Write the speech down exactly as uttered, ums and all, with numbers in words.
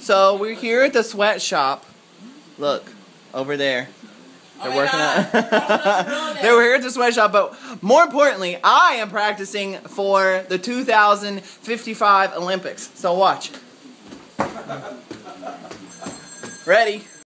So we're here at the Sweatshoppe. Look, over there. They're Oh working on They were here at the Sweatshoppe, but more importantly, I am practicing for the two thousand fifty-five Olympics. So watch. Ready?